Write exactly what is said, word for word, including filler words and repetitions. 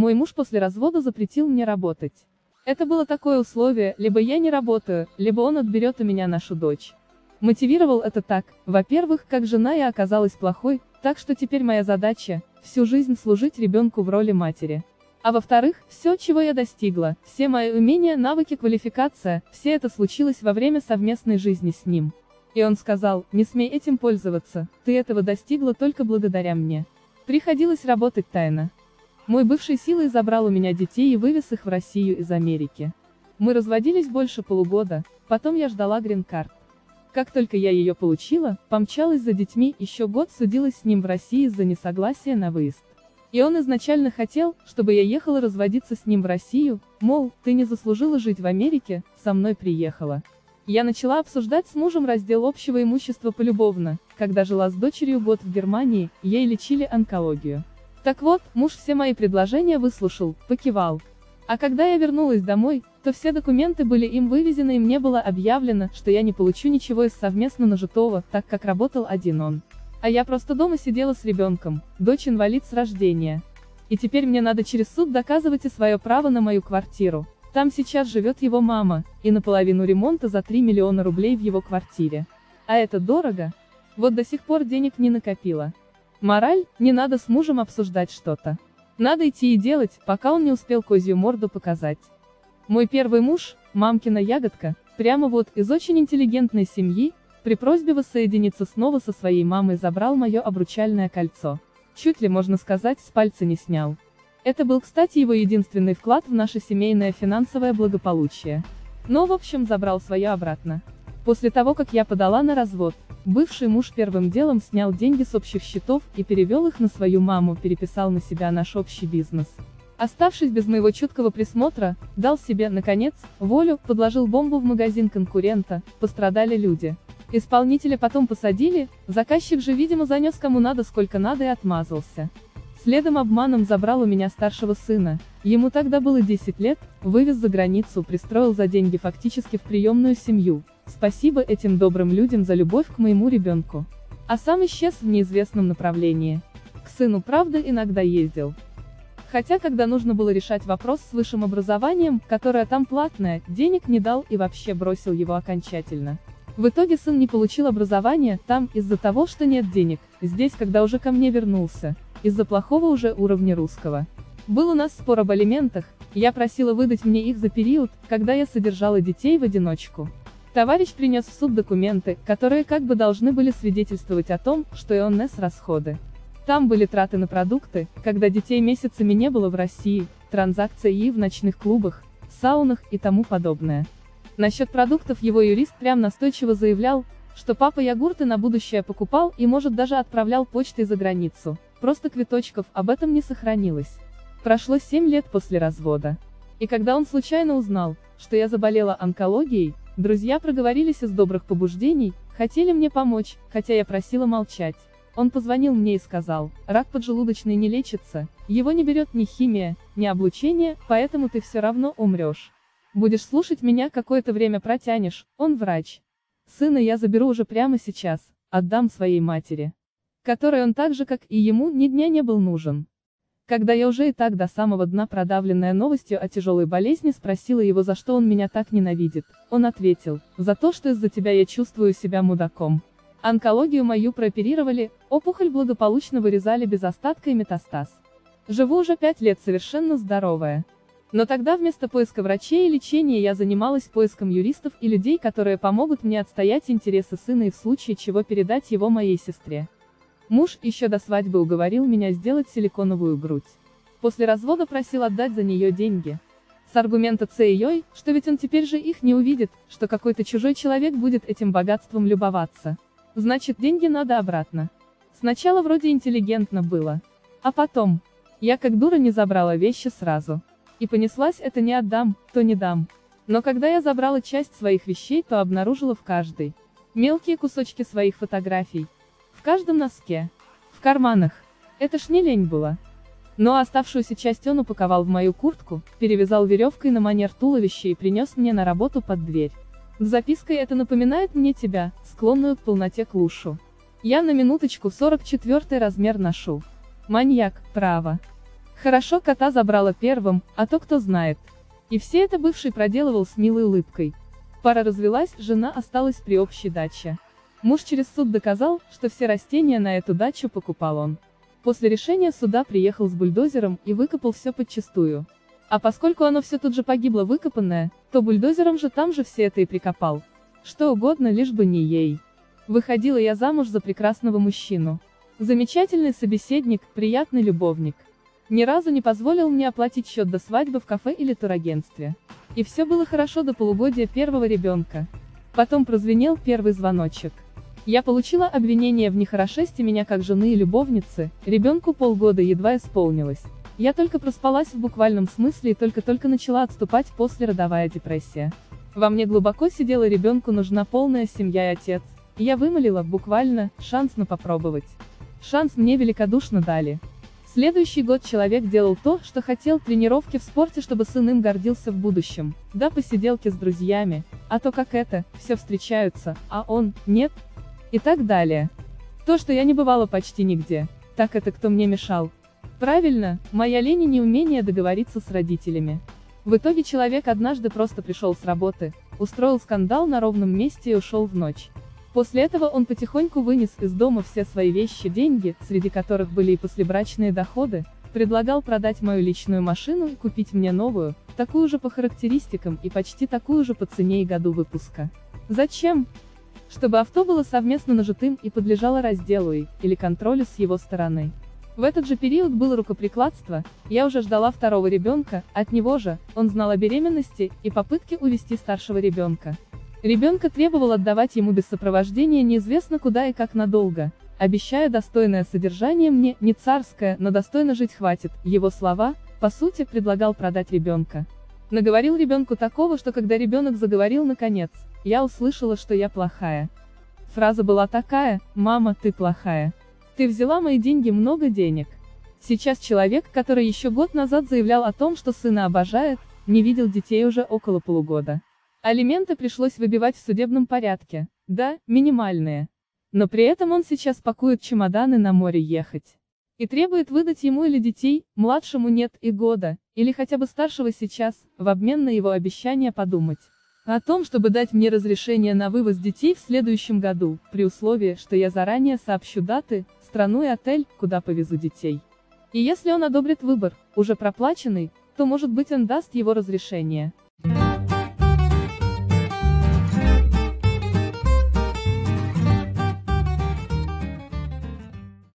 мой муж после развода запретил мне работать. Это было такое условие: либо я не работаю, либо он отберет у меня нашу дочь. Мотивировал это так: во-первых, как жена я оказалась плохой, так что теперь моя задача – всю жизнь служить ребенку в роли матери. А во-вторых, все, чего я достигла, все мои умения, навыки, квалификация, все это случилось во время совместной жизни с ним. И он сказал: не смей этим пользоваться, ты этого достигла только благодаря мне. Приходилось работать тайно. Мой бывший силой забрал у меня детей и вывез их в Россию из Америки. Мы разводились больше полугода, потом я ждала грин-карт. Как только я ее получила, помчалась за детьми, еще год судилась с ним в России из-за несогласия на выезд. И он изначально хотел, чтобы я ехала разводиться с ним в Россию, мол, ты не заслужила жить в Америке, со мной приехала. Я начала обсуждать с мужем раздел общего имущества полюбовно, когда жила с дочерью год в Германии, ей лечили онкологию. Так вот, муж все мои предложения выслушал, покивал. А когда я вернулась домой, то все документы были им вывезены, и мне было объявлено, что я не получу ничего из совместно нажитого, так как работал один он. А я просто дома сидела с ребенком, дочь инвалид с рождения. И теперь мне надо через суд доказывать и свое право на мою квартиру. Там сейчас живет его мама, и наполовину ремонта за три миллиона рублей в его квартире. А это дорого? Вот до сих пор денег не накопила. Мораль: не надо с мужем обсуждать что-то. Надо идти и делать, пока он не успел козью морду показать. Мой первый муж, мамкина ягодка, прямо вот из очень интеллигентной семьи, при просьбе воссоединиться снова со своей мамой забрал мое обручальное кольцо. Чуть ли, можно сказать, с пальца не снял. Это был, кстати, его единственный вклад в наше семейное финансовое благополучие. Но в общем забрал свое обратно. После того, как я подала на развод, бывший муж первым делом снял деньги с общих счетов и перевел их на свою маму, переписал на себя наш общий бизнес. Оставшись без моего чуткого присмотра, дал себе, наконец, волю, подложил бомбу в магазин конкурента, пострадали люди. Исполнителя потом посадили, заказчик же, видимо, занес кому надо сколько надо и отмазался. Следом обманом забрал у меня старшего сына, ему тогда было десять лет, вывез за границу, пристроил за деньги фактически в приемную семью. Спасибо этим добрым людям за любовь к моему ребенку. А сам исчез в неизвестном направлении. К сыну, правда, иногда ездил. Хотя, когда нужно было решать вопрос с высшим образованием, которое там платное, денег не дал и вообще бросил его окончательно. В итоге сын не получил образование там из-за того, что нет денег, здесь, когда уже ко мне вернулся, из-за плохого уже уровня русского. Был у нас спор об алиментах, я просила выдать мне их за период, когда я содержала детей в одиночку. Товарищ принес в суд документы, которые как бы должны были свидетельствовать о том, что и он нес расходы. Там были траты на продукты, когда детей месяцами не было в России, транзакции в ночных клубах, саунах и тому подобное. Насчет продуктов его юрист прям настойчиво заявлял, что папа йогурты на будущее покупал и, может, даже отправлял почтой за границу, просто квиточков об этом не сохранилось. Прошло семь лет после развода. И когда он случайно узнал, что я заболела онкологией, друзья проговорились из добрых побуждений, хотели мне помочь, хотя я просила молчать. Он позвонил мне и сказал: рак поджелудочный не лечится, его не берет ни химия, ни облучение, поэтому ты все равно умрешь. Будешь слушать меня, какое-то время протянешь, он врач. Сына я заберу уже прямо сейчас, отдам своей матери, которой он так же, как и ему, ни дня не был нужен. Когда я уже и так до самого дна, продавленная новостью о тяжелой болезни, спросила его, за что он меня так ненавидит, он ответил: за то, что из-за тебя я чувствую себя мудаком. Онкологию мою прооперировали, опухоль благополучно вырезали без остатка и метастаз. Живу уже пять лет совершенно здоровая. Но тогда вместо поиска врачей и лечения я занималась поиском юристов и людей, которые помогут мне отстоять интересы сына и в случае чего передать его моей сестре. Муж еще до свадьбы уговорил меня сделать силиконовую грудь. После развода просил отдать за нее деньги. С аргумента цей, что ведь он теперь же их не увидит, что какой-то чужой человек будет этим богатством любоваться. Значит, деньги надо обратно. Сначала вроде интеллигентно было. А потом, я как дура не забрала вещи сразу. И понеслась: это не отдам, то не дам. Но когда я забрала часть своих вещей, то обнаружила в каждой мелкие кусочки своих фотографий. В каждом носке. В карманах. Это ж не лень было. Но оставшуюся часть он упаковал в мою куртку, перевязал веревкой на манер туловища и принес мне на работу под дверь. С запиской: это напоминает мне тебя, склонную к полноте клушу. Я на минуточку сорок четвёртый размер ношу. Маньяк, право. Хорошо кота забрала первым, а то кто знает. И все это бывший проделывал с милой улыбкой. Пара развелась, жена осталась при общей даче. Муж через суд доказал, что все растения на эту дачу покупал он. После решения суда приехал с бульдозером и выкопал все подчистую. А поскольку оно все тут же погибло выкопанное, то бульдозером же там же все это и прикопал. Что угодно, лишь бы не ей. Выходила я замуж за прекрасного мужчину. Замечательный собеседник, приятный любовник. Ни разу не позволил мне оплатить счет до свадьбы в кафе или турагентстве. И все было хорошо до полугодия первого ребенка. Потом прозвенел первый звоночек. Я получила обвинение в нехорошести меня как жены и любовницы, ребенку полгода едва исполнилось. Я только проспалась в буквальном смысле и только-только начала отступать послеродовая депрессия. Во мне глубоко сидела: ребенку нужна полная семья и отец. И я вымолила, буквально, шанс на попробовать. Шанс мне великодушно дали. Следующий год человек делал то, что хотел: тренировки в спорте, чтобы сын им гордился в будущем, да посиделки с друзьями, а то как это, все встречаются, а он, нет, и так далее. То, что я не бывала почти нигде, так это кто мне мешал? Правильно, моя лень и неумение договориться с родителями. В итоге человек однажды просто пришел с работы, устроил скандал на ровном месте и ушел в ночь. После этого он потихоньку вынес из дома все свои вещи, деньги, среди которых были и послебрачные доходы, предлагал продать мою личную машину и купить мне новую, такую же по характеристикам и почти такую же по цене и году выпуска. Зачем? Чтобы авто было совместно нажитым и подлежало разделу и, или контролю с его стороны. В этот же период было рукоприкладство, я уже ждала второго ребенка, от него же, он знал о беременности и попытке увести старшего ребенка. Ребенка требовал отдавать ему без сопровождения неизвестно куда и как надолго, обещая достойное содержание мне, не царское, но достойно жить хватит, его слова, по сути, предлагал продать ребенка. Наговорил ребенку такого, что когда ребенок заговорил наконец, я услышала, что я плохая. Фраза была такая: «Мама, ты плохая. Ты взяла мои деньги, много денег». Сейчас человек, который еще год назад заявлял о том, что сына обожает, не видел детей уже около полугода. Алименты пришлось выбивать в судебном порядке, да, минимальные. Но при этом он сейчас пакует чемоданы на море ехать. И требует выдать ему или детей, младшему нет и года, или хотя бы старшего сейчас, в обмен на его обещание подумать о том, чтобы дать мне разрешение на вывоз детей в следующем году, при условии, что я заранее сообщу даты, страну и отель, куда повезу детей. И если он одобрит выбор, уже проплаченный, то, может быть, он даст его разрешение.